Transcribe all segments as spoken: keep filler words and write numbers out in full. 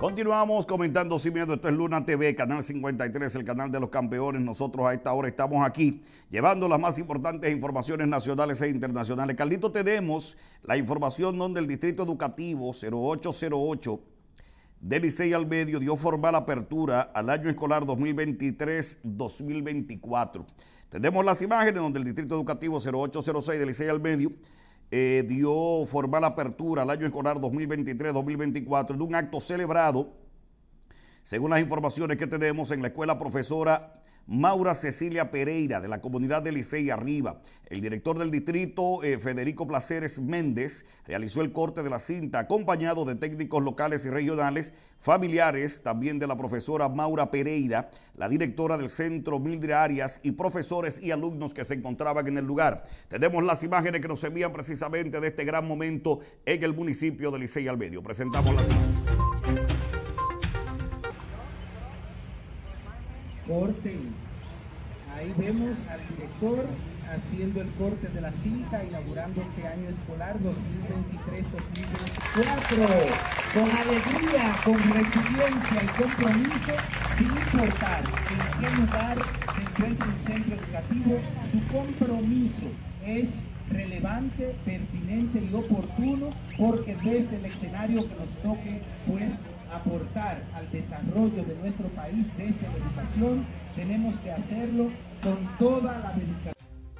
Continuamos comentando Sin Miedo. Esto es Luna T V, Canal cincuenta y tres, el canal de los campeones. Nosotros a esta hora estamos aquí llevando las más importantes informaciones nacionales e internacionales. Carlito, tenemos la información donde el Distrito Educativo cero ocho cero ocho de Licey al Medio dio formal apertura al año escolar dos mil veintitrés dos mil veinticuatro. Tenemos las imágenes donde el Distrito Educativo cero ocho cero seis de Licey al Medio Eh, dio formal apertura al año escolar dos mil veintitrés dos mil veinticuatro en un acto celebrado, según las informaciones que tenemos, en la escuela profesora Maura Cecilia Pereira de la comunidad de Licey Arriba. El director del distrito, eh, Federico Placeres Méndez, realizó el corte de la cinta acompañado de técnicos locales y regionales, familiares también de la profesora Maura Pereira, la directora del centro Mildred Arias y profesores y alumnos que se encontraban en el lugar. Tenemos las imágenes que nos envían precisamente de este gran momento en el municipio de Licey al Medio. Presentamos las imágenes. Corte. Ahí vemos al director haciendo el corte de la cinta, inaugurando este año escolar dos mil veintitrés dos mil veinticuatro. Con alegría, con resiliencia y compromiso, sin importar en qué lugar se encuentre un centro educativo, su compromiso es relevante, pertinente y oportuno, porque desde el escenario que nos toque, pues, aportar al desarrollo de nuestro país desde la educación, tenemos que hacerlo con toda la dedicación.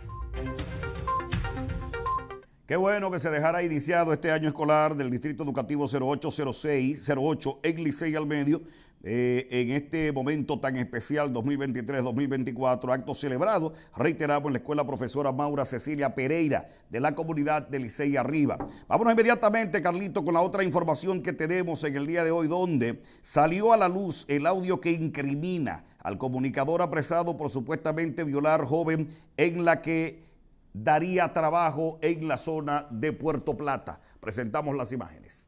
Qué bueno que se dejara iniciado este año escolar del Distrito Educativo cero ocho cero seis, cero ocho en Licey al Medio, eh, en este momento tan especial dos mil veintitrés dos mil veinticuatro, acto celebrado, reiteramos, en la escuela profesora Maura Cecilia Pereira de la comunidad de Licey Arriba. Vámonos inmediatamente, Carlito, con la otra información que tenemos en el día de hoy, donde salió a la luz el audio que incrimina al comunicador apresado por supuestamente violar joven en la que daría trabajo en la zona de Puerto Plata. Presentamos las imágenes.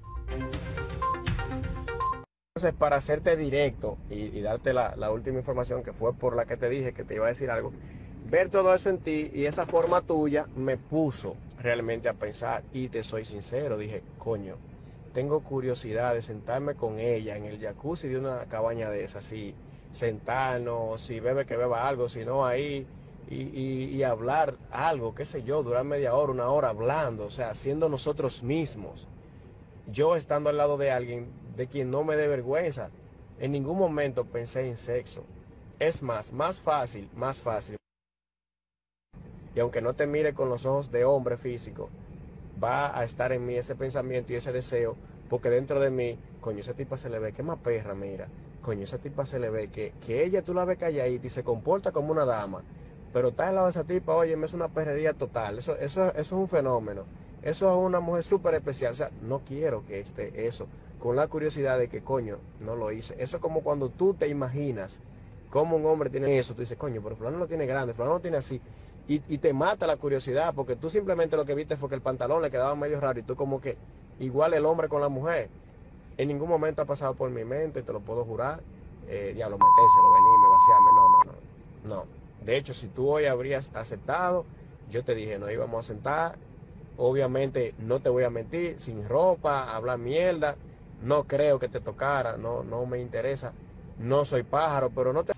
Entonces, para hacerte directo y, y darte la, la última información, que fue por la que te dije que te iba a decir algo, ver todo eso en ti y esa forma tuya me puso realmente a pensar, y te soy sincero, dije, coño, tengo curiosidad de sentarme con ella en el jacuzzi de una cabaña de esas, si sentarnos, si bebe que beba algo, si no ahí, y, y, y hablar algo, qué sé yo, durar media hora, una hora hablando, o sea, siendo nosotros mismos, yo estando al lado de alguien de quien no me dé vergüenza. En ningún momento pensé en sexo. Es más, más fácil, más fácil. Y aunque no te mire con los ojos de hombre físico, va a estar en mí ese pensamiento y ese deseo, porque dentro de mí, coño, esa tipa se le ve que es más perra, mira. Coño, esa tipa se le ve que, que ella tú la ves calladita y se comporta como una dama, pero está al lado de esa tipa, oye, es una perrería total. Eso, eso, eso es un fenómeno. Eso es una mujer súper especial. O sea, no quiero que esté eso, con la curiosidad de que, coño, no lo hice. Eso es como cuando tú te imaginas cómo un hombre tiene eso. Tú dices, coño, pero fulano lo tiene grande, fulano lo tiene así. Y, y te mata la curiosidad, porque tú simplemente lo que viste fue que el pantalón le quedaba medio raro y tú como que, igual el hombre con la mujer. En ningún momento ha pasado por mi mente, te lo puedo jurar. Eh, diablo, metéselo, venirme, vaciarme. No, no, no, no. De hecho, si tú hoy habrías aceptado, yo te dije, nos íbamos a sentar. Obviamente no te voy a mentir, sin ropa, hablar mierda, no creo que te tocara, no, no me interesa, no soy pájaro, pero no te...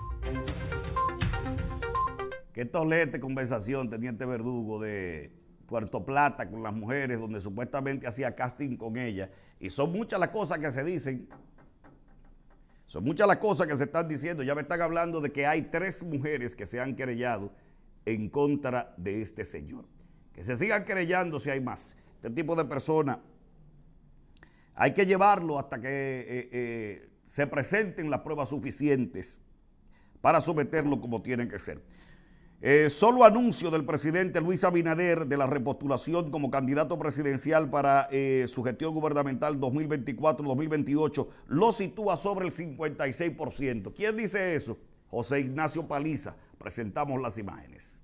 Qué tolete conversación, Teniente Verdugo, de Puerto Plata con las mujeres, donde supuestamente hacía casting con ellas, y son muchas las cosas que se dicen, son muchas las cosas que se están diciendo. Ya me están hablando de que hay tres mujeres que se han querellado en contra de este señor. Que se sigan querellando si hay más. Este tipo de personas hay que llevarlo hasta que eh, eh, se presenten las pruebas suficientes para someterlo como tienen que ser. Eh, solo anuncio del presidente Luis Abinader de la repostulación como candidato presidencial para eh, su gestión gubernamental dos mil veinticuatro dos mil veintiocho lo sitúa sobre el cincuenta y seis por ciento. ¿Quién dice eso? José Ignacio Paliza. Presentamos las imágenes.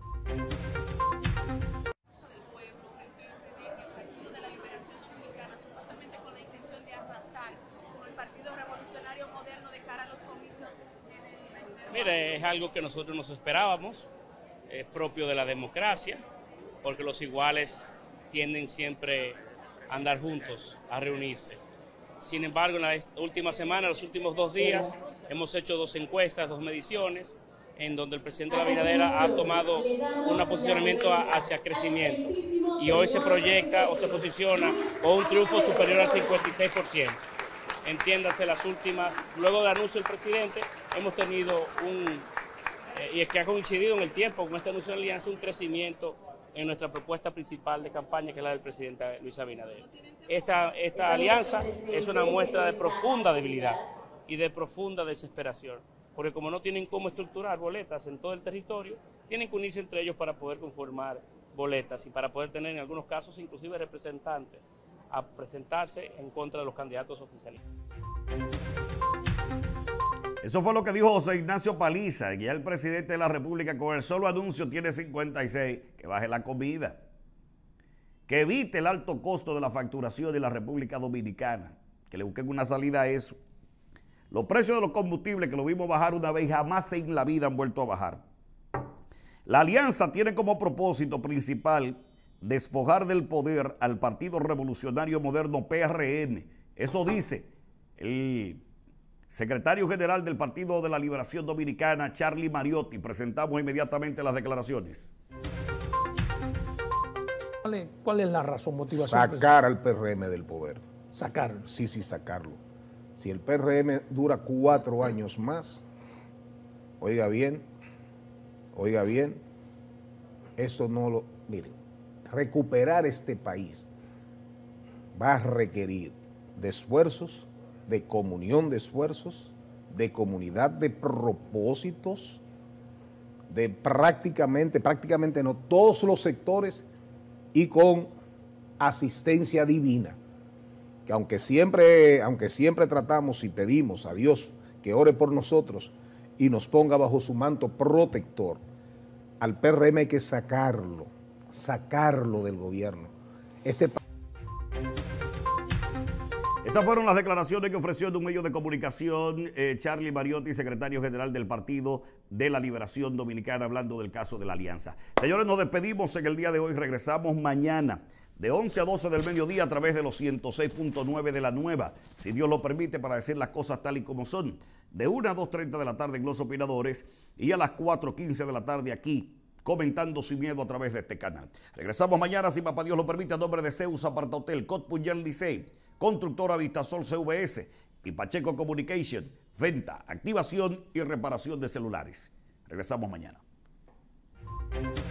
Mire, es algo que nosotros nos esperábamos, es propio de la democracia, porque los iguales tienden siempre a andar juntos, a reunirse. Sin embargo, en la última semana, los últimos dos días, hemos hecho dos encuestas, dos mediciones, en donde el presidente Abinader ha tomado un posicionamiento hacia crecimiento. Y hoy se proyecta o se posiciona con un triunfo superior al cincuenta y seis por ciento. Entiéndase, las últimas, luego del anuncio del presidente, hemos tenido un, eh, y es que ha coincidido en el tiempo con este anuncio de la alianza, un crecimiento en nuestra propuesta principal de campaña, que es la del presidente Luis Abinader. Esta, esta alianza es una muestra de profunda debilidad y de profunda desesperación, porque como no tienen cómo estructurar boletas en todo el territorio, tienen que unirse entre ellos para poder conformar boletas y para poder tener en algunos casos inclusive representantes a presentarse en contra de los candidatos oficialistas. Eso fue lo que dijo José Ignacio Paliza, que ya el presidente de la República con el solo anuncio tiene cincuenta y seis, que baje la comida, que evite el alto costo de la facturación en la República Dominicana, que le busquen una salida a eso. Los precios de los combustibles, que lo vimos bajar una vez, jamás en la vida han vuelto a bajar. La alianza tiene como propósito principal despojar del poder al Partido Revolucionario Moderno, P R M. Eso dice el secretario general del Partido de la Liberación Dominicana, Charlie Mariotti. Presentamos inmediatamente las declaraciones. ¿Cuál es, cuál es la razón, motivación? Sacar al P R M del poder. Sacarlo. Sí, sí, sacarlo. Si el P R M dura cuatro años más, oiga bien, oiga bien, eso no lo... Miren, recuperar este país va a requerir de esfuerzos, de comunión de esfuerzos, de comunidad de propósitos, de prácticamente, prácticamente no, todos los sectores y con asistencia divina. Que aunque siempre, aunque siempre tratamos y pedimos a Dios que ore por nosotros y nos ponga bajo su manto protector, al P R M hay que sacarlo, sacarlo del gobierno. Este Esas fueron las declaraciones que ofreció en un medio de comunicación eh, Charlie Mariotti, secretario general del Partido de la Liberación Dominicana, hablando del caso de la alianza. Señores, nos despedimos en el día de hoy. Regresamos mañana de once a doce del mediodía a través de los ciento seis punto nueve de la nueva, si Dios lo permite, para decir las cosas tal y como son. De una a dos treinta de la tarde en Los Opinadores y a las cuatro quince de la tarde aquí, comentando sin miedo a través de este canal. Regresamos mañana, si papá Dios lo permite, a nombre de Zeus Aparta Hotel, Cot Puñal Licey, Constructora Vistasol C V S y Pacheco Communication, venta, activación y reparación de celulares. Regresamos mañana.